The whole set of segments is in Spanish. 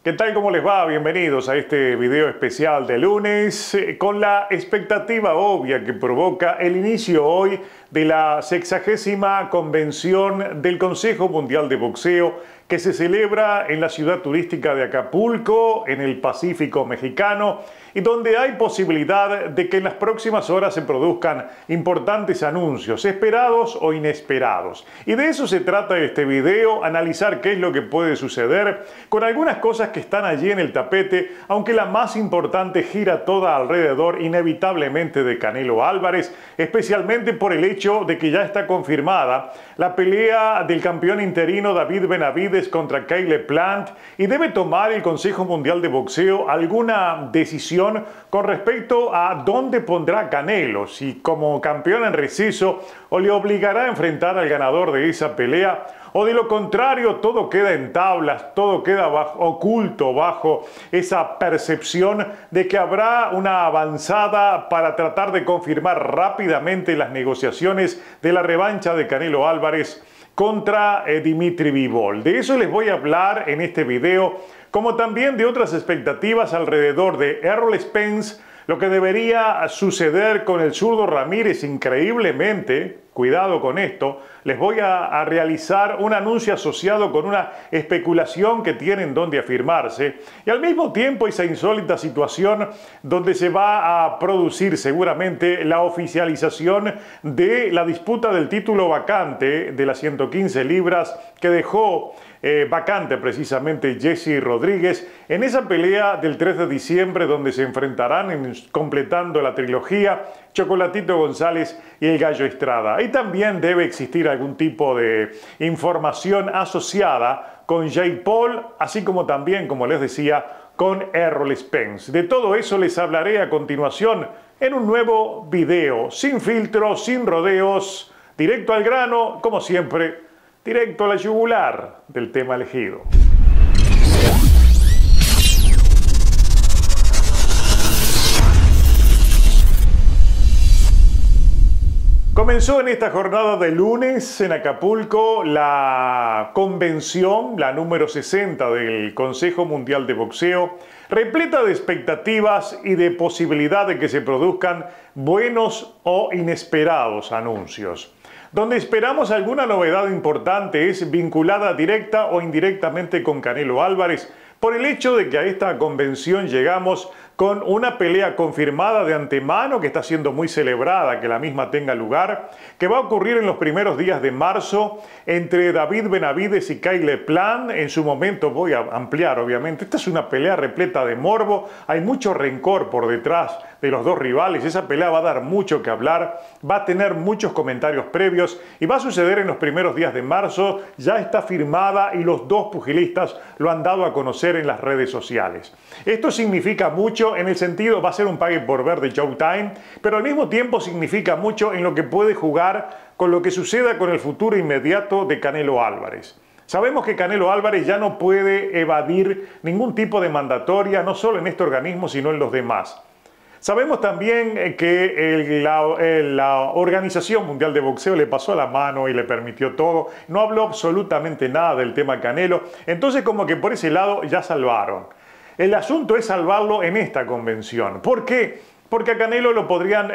¿Qué tal? ¿Cómo les va? Bienvenidos a este video especial de lunes con la expectativa obvia que provoca el inicio hoy de la 60ª convención del Consejo Mundial de Boxeo que se celebra en la ciudad turística de Acapulco, en el Pacífico mexicano, y donde hay posibilidad de que en las próximas horas se produzcan importantes anuncios, esperados o inesperados. Y de eso se trata este video, analizar qué es lo que puede suceder con algunas cosas que están allí en el tapete, aunque la más importante gira toda alrededor inevitablemente de Canelo Álvarez, especialmente por el hecho de que ya está confirmada la pelea del campeón interino David Benavidez contra Caleb Plant, y debe tomar el Consejo Mundial de Boxeo alguna decisión con respecto a dónde pondrá Canelo, si como campeón en receso o le obligará a enfrentar al ganador de esa pelea, o de lo contrario todo queda en tablas, todo queda oculto bajo esa percepción de que habrá una avanzada para tratar de confirmar rápidamente las negociaciones de la revancha de Canelo Álvarez contra Dimitri Bivol. De eso les voy a hablar en este video, como también de otras expectativas alrededor de Errol Spence, lo que debería suceder con el zurdo Ramírez. Increíblemente, cuidado con esto, les voy a realizar un anuncio asociado con una especulación que tienen donde afirmarse, y al mismo tiempo esa insólita situación donde se va a producir seguramente la oficialización de la disputa del título vacante de las 115 libras que dejó vacante precisamente Jesse Rodríguez en esa pelea del 3 de diciembre, donde se enfrentarán, completando la trilogía, Chocolatito González y el Gallo Estrada. Y también debe existir algún tipo de información asociada con Jake Paul, así como también, como les decía, con Errol Spence. De todo eso les hablaré a continuación en un nuevo video, sin filtros, sin rodeos, directo al grano, como siempre, directo a la yugular del tema elegido. Comenzó en esta jornada de lunes en Acapulco la convención, la número 60 del Consejo Mundial de Boxeo, repleta de expectativas y de posibilidad de que se produzcan buenos o inesperados anuncios. Donde esperamos alguna novedad importante es vinculada directa o indirectamente con Canelo Álvarez, por el hecho de que a esta convención llegamos con una pelea confirmada de antemano que está siendo muy celebrada que la misma tenga lugar, que va a ocurrir en los primeros días de marzo entre David Benavidez y Caleb Plant. En su momento voy a ampliar, obviamente. Esta es una pelea repleta de morbo, hay mucho rencor por detrás de los dos rivales. Esa pelea va a dar mucho que hablar, va a tener muchos comentarios previos y va a suceder en los primeros días de marzo. Ya está firmada y los dos pugilistas lo han dado a conocer en las redes sociales. Esto significa mucho en el sentido, va a ser un pague por ver de Showtime, pero al mismo tiempo significa mucho en lo que puede jugar con lo que suceda con el futuro inmediato de Canelo Álvarez. Sabemos que Canelo Álvarez ya no puede evadir ningún tipo de mandatoria, no solo en este organismo, sino en los demás. Sabemos también que la Organización Mundial de Boxeo le pasó la mano y le permitió todo. No habló absolutamente nada del tema Canelo. Entonces, como que por ese lado ya salvaron. El asunto es salvarlo en esta convención. ¿Por qué? Porque a Canelo lo podrían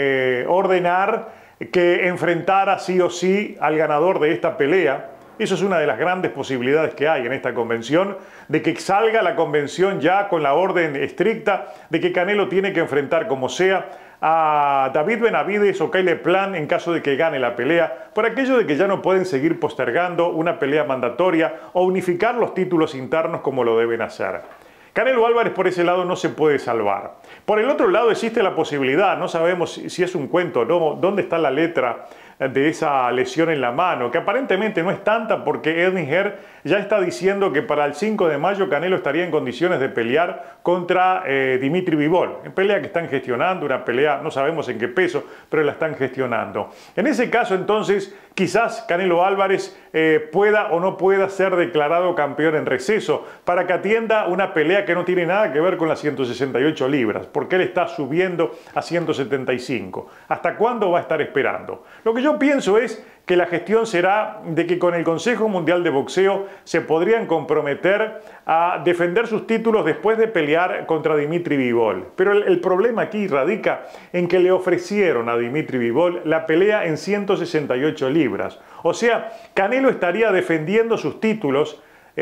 ordenar que enfrentara sí o sí al ganador de esta pelea. Eso es una de las grandes posibilidades que hay en esta convención, de que salga la convención ya con la orden estricta de que Canelo tiene que enfrentar como sea a David Benavidez o Caleb Plant en caso de que gane la pelea, por aquello de que ya no pueden seguir postergando una pelea mandatoria o unificar los títulos internos como lo deben hacer. Canelo Álvarez por ese lado no se puede salvar. Por el otro lado existe la posibilidad, no sabemos si es un cuento o no, dónde está la letra de esa lesión en la mano, que aparentemente no es tanta porque Eddinger ya está diciendo que para el 5 de mayo Canelo estaría en condiciones de pelear contra Dimitri Bivol, en pelea que están gestionando, una pelea no sabemos en qué peso, pero la están gestionando. En ese caso entonces quizás Canelo Álvarez pueda o no pueda ser declarado campeón en receso para que atienda una pelea que no tiene nada que ver con las 168 libras, porque él está subiendo a 175. ¿Hasta cuándo va a estar esperando? Lo que yo pienso es que la gestión será de que con el Consejo Mundial de Boxeo se podrían comprometer a defender sus títulos después de pelear contra Dimitri Bivol. Pero el problema aquí radica en que le ofrecieron a Dimitri Bivol la pelea en 168 libras. O sea, Canelo estaría defendiendo sus títulos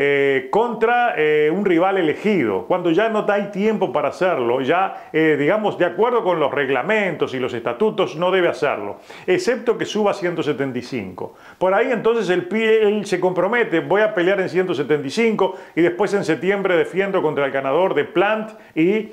contra un rival elegido, cuando ya no hay tiempo para hacerlo, ya digamos de acuerdo con los reglamentos y los estatutos no debe hacerlo, excepto que suba a 175. Por ahí entonces él se compromete, voy a pelear en 175 y después en septiembre defiendo contra el ganador de Plant y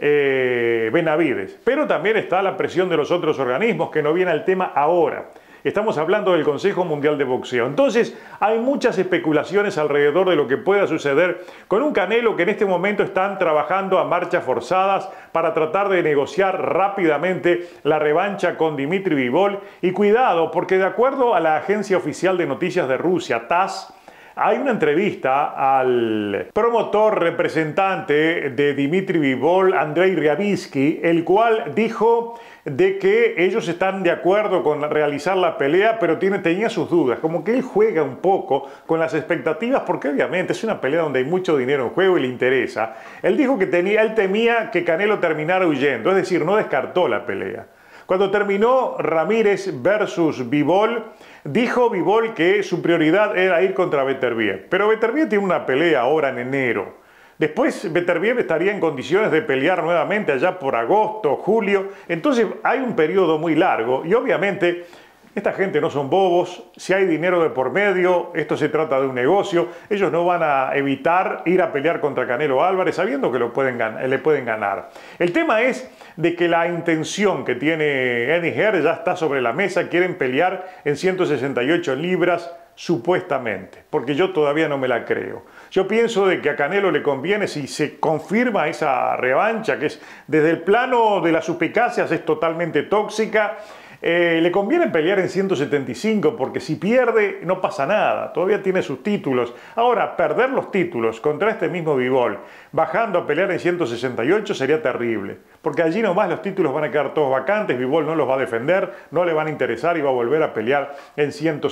Benavides. Pero también está la presión de los otros organismos, que no viene al tema ahora. Estamos hablando del Consejo Mundial de Boxeo. Entonces, hay muchas especulaciones alrededor de lo que pueda suceder con un Canelo que en este momento están trabajando a marchas forzadas para tratar de negociar rápidamente la revancha con Dimitri Bivol. Y cuidado, porque de acuerdo a la agencia oficial de noticias de Rusia, TASS, hay una entrevista al promotor representante de Dimitri Bivol, Andrei Ryabitsky, el cual dijo de que ellos están de acuerdo con realizar la pelea, pero tenía sus dudas, como que él juega un poco con las expectativas, porque obviamente es una pelea donde hay mucho dinero en juego y le interesa. Él dijo que él temía que Canelo terminara huyendo, es decir, no descartó la pelea. Cuando terminó Ramírez versus Bivol, dijo Bivol que su prioridad era ir contra Beterbiev. Pero Beterbiev tiene una pelea ahora en enero. Después Beterbiev estaría en condiciones de pelear nuevamente allá por agosto, julio. Entonces hay un periodo muy largo y obviamente esta gente no son bobos. Si hay dinero de por medio, esto se trata de un negocio. Ellos no van a evitar ir a pelear contra Canelo Álvarez sabiendo que le pueden ganar. El tema es de que la intención que tiene Eddie Hearn ya está sobre la mesa. Quieren pelear en 168 libras supuestamente, porque yo todavía no me la creo. Yo pienso de que a Canelo le conviene, si se confirma esa revancha, que es desde el plano de las suspicacias es totalmente tóxica, le conviene pelear en 175 porque si pierde no pasa nada, todavía tiene sus títulos. Ahora, perder los títulos contra este mismo Bivol, bajando a pelear en 168 sería terrible, porque allí nomás los títulos van a quedar todos vacantes, Bivol no los va a defender, no le van a interesar y va a volver a pelear en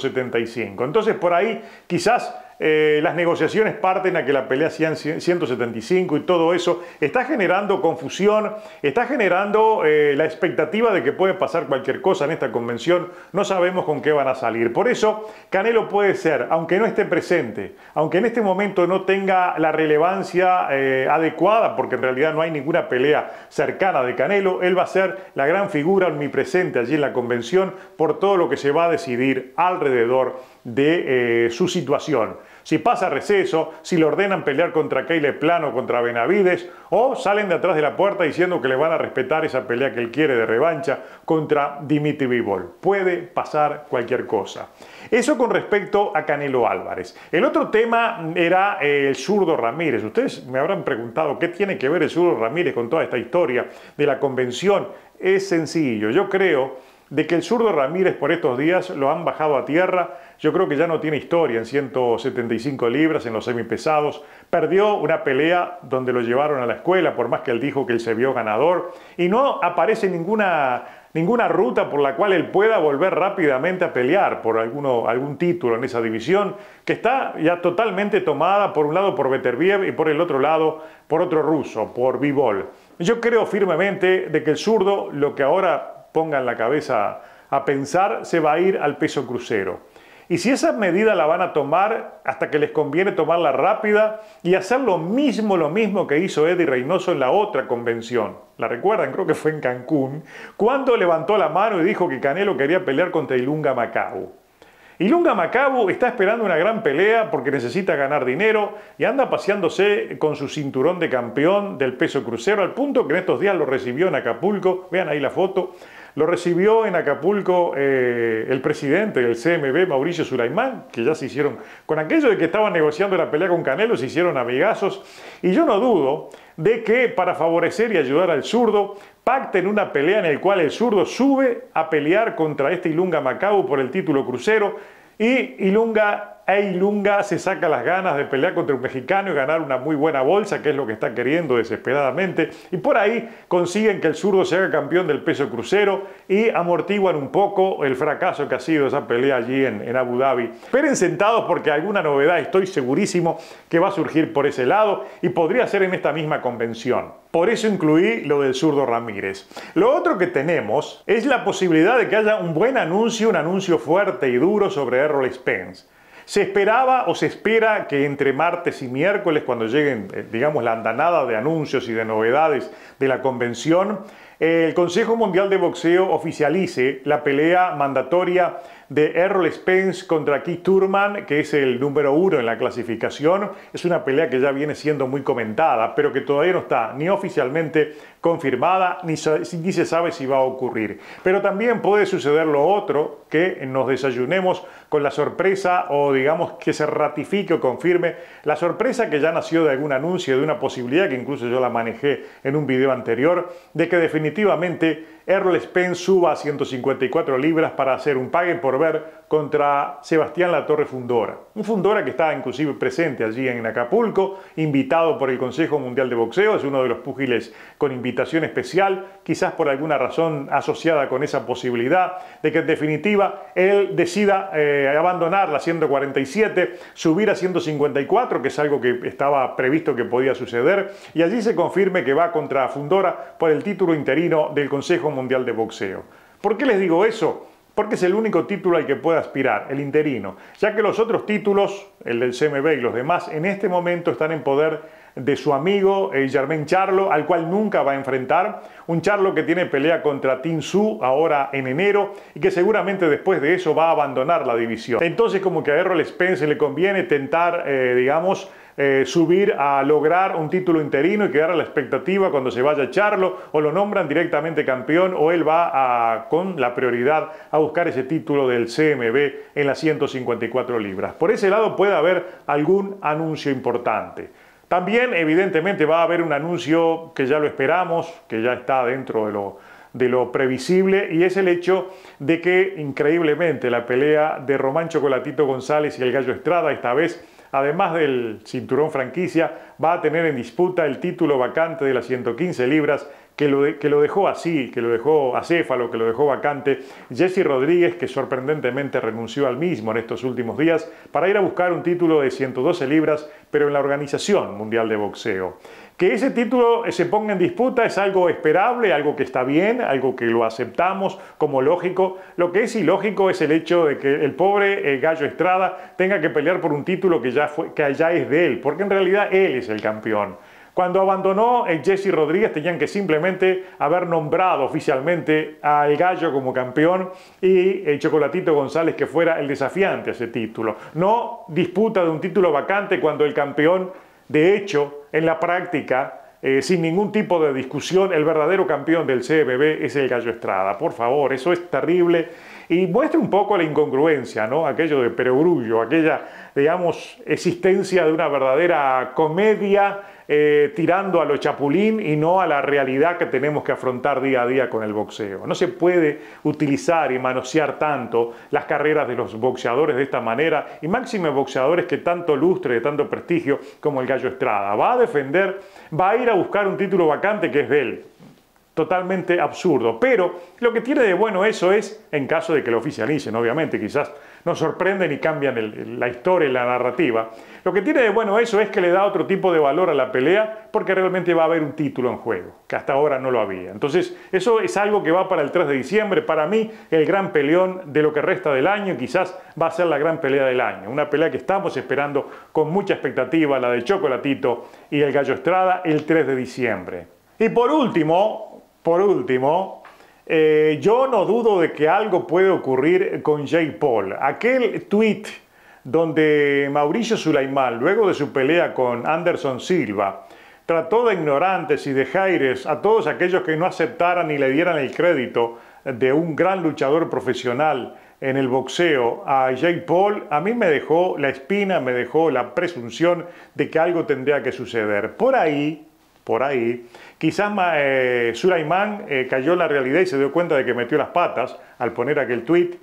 175. Entonces por ahí quizás las negociaciones parten a que la pelea sea en 175 y todo eso está generando confusión, está generando la expectativa de que puede pasar cualquier cosa en esta convención. No sabemos con qué van a salir. Por eso Canelo puede ser, aunque no esté presente, aunque en este momento no tenga la relevancia adecuada, porque en realidad no hay ninguna pelea cercana de Canelo, él va a ser la gran figura omnipresente allí en la convención por todo lo que se va a decidir alrededor de su situación. Si pasa receso, si le ordenan pelear contra Caleb Plant o contra Benavides, o salen de atrás de la puerta diciendo que le van a respetar esa pelea que él quiere de revancha contra Dimitri Bivol. Puede pasar cualquier cosa. Eso con respecto a Canelo Álvarez. El otro tema era el zurdo Ramírez. Ustedes me habrán preguntado qué tiene que ver el zurdo Ramírez con toda esta historia de la convención. Es sencillo. Yo creo de que el zurdo Ramírez por estos días lo han bajado a tierra. Yo creo que ya no tiene historia en 175 libras en los semipesados. Perdió una pelea donde lo llevaron a la escuela, por más que él dijo que él se vio ganador. Y no aparece ninguna ruta por la cual él pueda volver rápidamente a pelear por algún título en esa división, que está ya totalmente tomada por un lado por Beterbiev y por el otro lado por otro ruso, por Bivol. Yo creo firmemente de que el zurdo, lo que ahora ponga en la cabeza a pensar, se va a ir al peso crucero. Y si esa medida la van a tomar hasta que les conviene tomarla rápida y hacer lo mismo que hizo Eddie Reynoso en la otra convención. ¿La recuerdan? Creo que fue en Cancún, cuando levantó la mano y dijo que Canelo quería pelear contra Ilunga Makabu. Ilunga Makabu está esperando una gran pelea porque necesita ganar dinero y anda paseándose con su cinturón de campeón del peso crucero, al punto que en estos días lo recibió en Acapulco. Vean ahí la foto. Lo recibió en Acapulco el presidente del CMB, Mauricio Sulaimán, que ya se hicieron, con aquello de que estaban negociando la pelea con Canelo, se hicieron amigazos. Y yo no dudo de que para favorecer y ayudar al zurdo, pacten una pelea en la cual el zurdo sube a pelear contra este Ilunga Makabu por el título crucero y Ilunga Eilunga se saca las ganas de pelear contra un mexicano y ganar una muy buena bolsa, que es lo que está queriendo desesperadamente, y por ahí consiguen que el zurdo se haga campeón del peso crucero y amortiguan un poco el fracaso que ha sido esa pelea allí en Abu Dhabi. Esperen sentados porque alguna novedad estoy segurísimo que va a surgir por ese lado y podría ser en esta misma convención. Por eso incluí lo del zurdo Ramírez. Lo otro que tenemos es la posibilidad de que haya un buen anuncio, un anuncio fuerte y duro sobre Errol Spence. Se esperaba o se espera que entre martes y miércoles, cuando lleguen, digamos, la andanada de anuncios y de novedades de la convención, el Consejo Mundial de Boxeo oficialice la pelea mandatoria de Errol Spence contra Keith Thurman, que es el número 1 en la clasificación. Es una pelea que ya viene siendo muy comentada, pero que todavía no está ni oficialmente confirmada, ni se sabe si va a ocurrir. Pero también puede suceder lo otro, que nos desayunemos con la sorpresa, o digamos que se ratifique o confirme la sorpresa que ya nació de algún anuncio, de una posibilidad que incluso yo la manejé en un video anterior, de que definitivamente Errol Spence suba a 154 libras para hacer un pague por ver contra Sebastián Latorre Fundora. Un Fundora que está inclusive presente allí en Acapulco, invitado por el Consejo Mundial de Boxeo, es uno de los púgiles con invitación especial, quizás por alguna razón asociada con esa posibilidad de que en definitiva él decida abandonar la 147, subir a 154, que es algo que estaba previsto que podía suceder, y allí se confirme que va contra Fundora por el título interino del Consejo Mundial de Boxeo. ¿Por qué les digo eso? Porque es el único título al que puede aspirar, el interino, ya que los otros títulos, el del CMB y los demás, en este momento están en poder de su amigo Jermaine Charlo, al cual nunca va a enfrentar, un Charlo que tiene pelea contra Tin Tszyu ahora en enero y que seguramente después de eso va a abandonar la división. Entonces como que a Errol Spence le conviene tentar, subir a lograr un título interino y quedar a la expectativa cuando se vaya Charlo, o lo nombran directamente campeón, o él va con la prioridad a buscar ese título del CMB en las 154 libras. Por ese lado puede haber algún anuncio importante. También evidentemente va a haber un anuncio que ya lo esperamos, que ya está dentro de lo previsible, y es el hecho de que increíblemente la pelea de Román Chocolatito González y el Gallo Estrada, esta vez además del cinturón franquicia, va a tener en disputa el título vacante de las 115 libras, que lo dejó así, que lo dejó acéfalo, que lo dejó vacante Jesse Rodríguez, que sorprendentemente renunció al mismo en estos últimos días para ir a buscar un título de 112 libras, pero en la Organización Mundial de Boxeo. Que ese título se ponga en disputa es algo esperable, algo que está bien, algo que lo aceptamos como lógico. Lo que es ilógico es el hecho de que el pobre Gallo Estrada tenga que pelear por un título que ya es de él, porque en realidad él es el campeón. Cuando abandonó Jesse Rodríguez tenían que simplemente haber nombrado oficialmente al Gallo como campeón y el Chocolatito González que fuera el desafiante a ese título. No disputa de un título vacante cuando el campeón, de hecho, en la práctica, sin ningún tipo de discusión, el verdadero campeón del CMB es el Gallo Estrada. Por favor, eso es terrible y muestra un poco la incongruencia, ¿no? Aquello de perogrullo, aquella, digamos, existencia de una verdadera comedia tirando a lo chapulín y no a la realidad que tenemos que afrontar día a día con el boxeo. No se puede utilizar y manosear tanto las carreras de los boxeadores de esta manera, y máxime boxeadores que tanto lustre, de tanto prestigio como el Gallo Estrada. Va a defender, va a ir a buscar un título vacante que es de él. Totalmente absurdo, pero lo que tiene de bueno eso es, en caso de que lo oficialicen, obviamente, quizás nos sorprenden y cambian la historia y la narrativa, lo que tiene de bueno eso es que le da otro tipo de valor a la pelea porque realmente va a haber un título en juego, que hasta ahora no lo había. Entonces, eso es algo que va para el 3 de diciembre, para mí el gran peleón de lo que resta del año, quizás va a ser la gran pelea del año, una pelea que estamos esperando con mucha expectativa, la de Chocolatito y el Gallo Estrada, el 3 de diciembre. Y por último, yo no dudo de que algo puede ocurrir con Jake Paul. Aquel tweet donde Mauricio Sulaimán, luego de su pelea con Anderson Silva, trató de ignorantes y de jaires a todos aquellos que no aceptaran ni le dieran el crédito de un gran luchador profesional en el boxeo a Jake Paul, a mí me dejó la espina, me dejó la presunción de que algo tendría que suceder. Por ahí, quizás Sulaimán cayó en la realidad y se dio cuenta de que metió las patas al poner aquel tweet,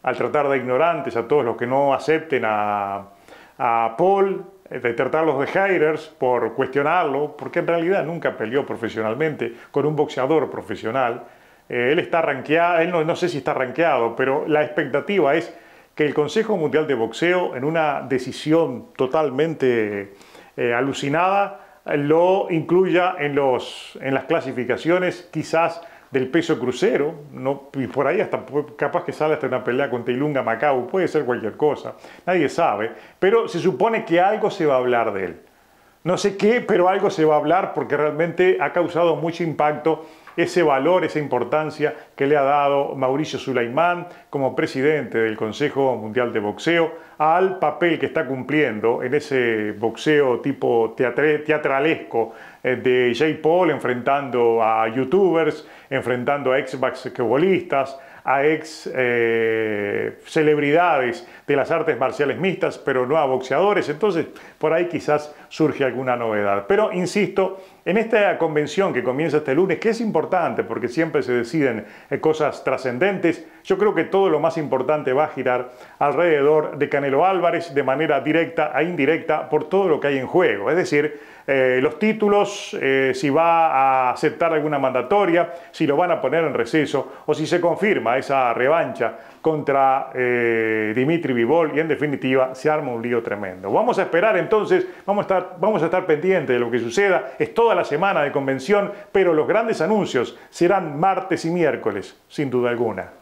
al tratar de ignorantes a todos los que no acepten a Paul, de tratarlos de haters por cuestionarlo, porque en realidad nunca peleó profesionalmente con un boxeador profesional. Él está rankeado, él no sé si está rankeado, pero la expectativa es que el Consejo Mundial de Boxeo, en una decisión totalmente alucinada, lo incluya en las clasificaciones quizás del peso crucero, no, y por ahí hasta capaz que sale hasta una pelea con Ilunga Macau, puede ser cualquier cosa, nadie sabe, pero se supone que algo se va a hablar de él. No sé qué, pero algo se va a hablar porque realmente ha causado mucho impacto ese valor, esa importancia que le ha dado Mauricio Sulaimán como presidente del Consejo Mundial de Boxeo al papel que está cumpliendo en ese boxeo tipo teatralesco de Jake Paul, enfrentando a youtubers, enfrentando a ex basquetbolistas, a ex celebridades de las artes marciales mixtas, pero no a boxeadores. Entonces, por ahí quizás surge alguna novedad. Pero, insisto, en esta convención que comienza este lunes, que es importante porque siempre se deciden cosas trascendentes, yo creo que todo lo más importante va a girar alrededor de Canelo Álvarez de manera directa e indirecta por todo lo que hay en juego. Es decir, los títulos, si va a aceptar alguna mandatoria, si lo van a poner en receso o si se confirma esa revancha contra Dimitri Bivol y en definitiva se arma un lío tremendo. Vamos a esperar entonces, vamos a estar pendientes de lo que suceda. Es toda la semana de convención, pero los grandes anuncios serán martes y miércoles, sin duda alguna.